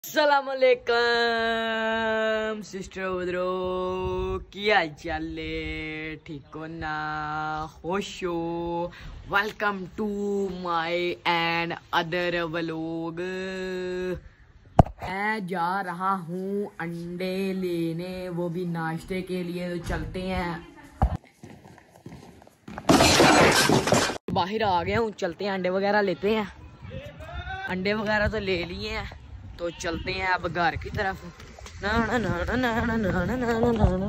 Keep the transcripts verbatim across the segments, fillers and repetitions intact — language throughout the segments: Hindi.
अस्सलामुअलैकुम सिस्टर उधरो की हाल चाल है, ठीक हो ना, खुश हो। Welcome to my another vlog. मैं जा रहा हूँ अंडे लेने, वो भी नाश्ते के लिए। तो चलते हैं, बाहर आ गया हूँ, चलते हैं अंडे वगैरह लेते हैं। अंडे वगैरह तो ले लिए हैं, तो चलते हैं अब घर की तरफ। ना ना ना ना ना ना ना ना ना ना ना।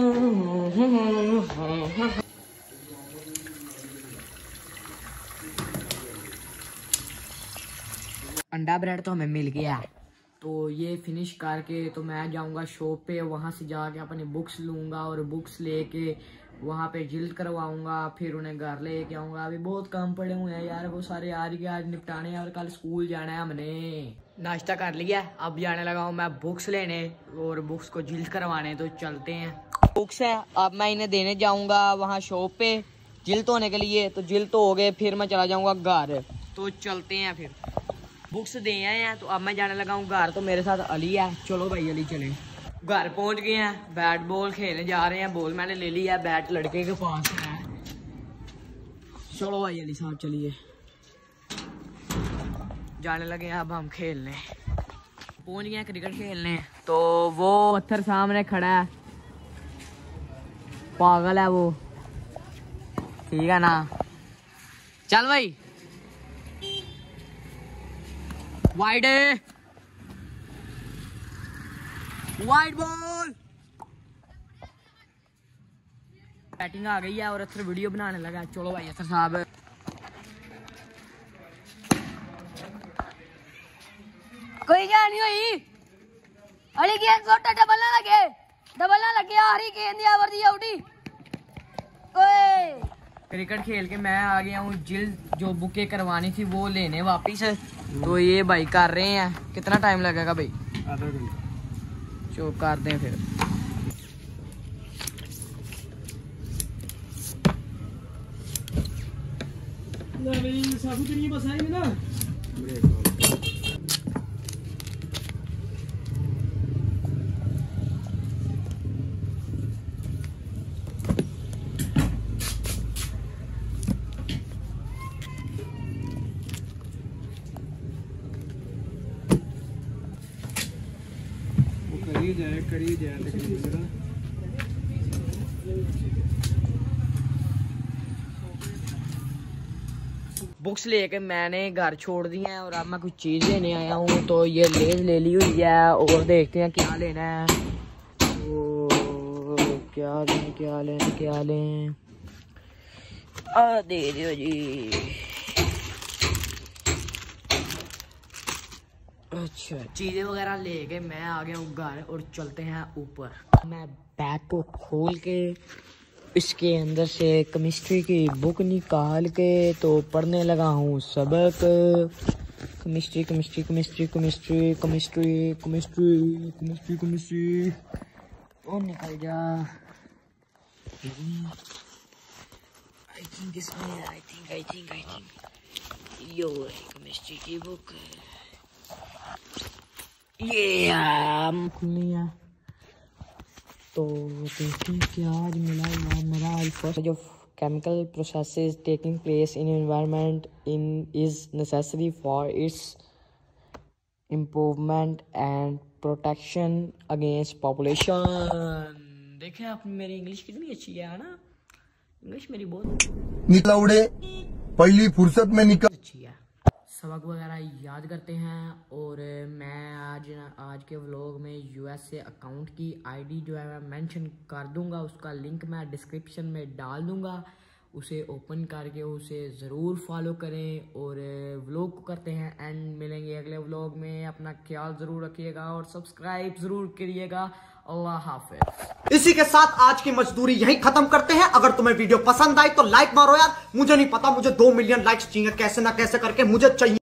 अंडा ब्रेड तो हमें मिल गया है, तो ये फिनिश करके तो मैं जाऊंगा शॉप पे, वहां से जाके अपनी बुक्स लूंगा और बुक्स लेके वहाँ पे जिल्द करवाऊंगा, फिर उन्हें घर लेके आऊंगा। अभी बहुत काम पड़े हुए हैं यार, वो सारे आज के आज निपटाने हैं और कल स्कूल जाना है। हमने नाश्ता कर लिया, अब जाने लगा हूँ मैं बुक्स लेने और बुक्स को जिल्द करवाने। तो चलते हैं, बुक्स है अब मैं इन्हें देने जाऊंगा वहाँ शॉप पे जिल्द होने के लिए। तो जिल्द तो हो गए, फिर मैं चला जाऊंगा घर। तो चलते हैं, फिर बुक्स दे आए हैं, तो अब मैं जाने लगा हूँ घर। तो मेरे साथ अली है, चलो भाई अली चले। घर पहुंच गए हैं, बैट बॉल खेलने जा रहे हैं। बॉल मैंने ले लिया है, बैट लड़के के पास है। चलो भाई अली साहब चलिए, जाने लगे हैं अब हम खेलने। पहुंच गए हैं क्रिकेट खेलने, तो वो पत्थर सामने खड़ा है, पागल है वो, ठीक है ना। चल भाई, वाइड वाइड बॉल। बैटिंग आ गई है और अथर वीडियो बनाने लगा। चलो भाई अथर साहब, कोई जान नहीं हुई अली गेंद छोटा डबल ना लगे, डबल ना लगे, हरी गेंद दिया वर दिया उठी। ओए क्रिकेट खेल के मैं आ गया हूँ जिल्द, जो बुकें करवानी थी वो लेने वापिस। तो ये भाई कर रहे हैं, कितना टाइम लगेगा भाई? आधा घंटा। चो कर दें फिर। बस आएंगे ना। करी जाए करी जाए लेकिन बुक्स लेके मैंने घर छोड़ दी है और अब मैं कुछ चीज़ लेने आया हूँ। तो ये लेज ले ली हुई है और देखते हैं क्या लेना है। तो क्या लें क्या लें क्या लें, आ दे दो जी। अच्छा, चीज़ें वगैरह लेके मैं आ गया हूँ घर और चलते हैं ऊपर। मैं बैग को खोल के इसके अंदर से केमिस्ट्री की बुक निकाल के तो पढ़ने लगा हूँ सबक। Chemistry chemistry chemistry chemistry chemistry chemistry chemistry chemistry और निकल जा। आई थिंक इसमें I think I think I think यो केमिस्ट्री की बुक ये खुलनी है। तो देखते हैं क्या आज मिला हुआ मेरा। फर्स्ट जो chemical processes taking place in environment in is necessary for its improvement and protection against population. देखें आप, मेरी इंग्लिश कितनी अच्छी है ना, इंग्लिश मेरी बहुत निकला उड़े पहली फुर्सत में निकल अच्छी है। सबक वगैरह याद करते हैं। और मैं आज आज के व्लॉग में यूएसए अकाउंट की आईडी जो है मैं मेंशन कर दूंगा, उसका लिंक मैं डिस्क्रिप्शन में डाल दूंगा। उसे ओपन करके उसे ज़रूर फॉलो करें। और व्लॉग को करते हैं एंड, मिलेंगे अगले व्लॉग में। अपना ख्याल ज़रूर रखिएगा और सब्सक्राइब ज़रूर करिएगा। अल्लाह हाफिज़। इसी के साथ आज की मजदूरी यहीं खत्म करते हैं। अगर तुम्हें वीडियो पसंद आई तो लाइक मारो यार, मुझे नहीं पता, मुझे दो मिलियन लाइक्स चाहिए कैसे ना कैसे करके, मुझे चाहिए।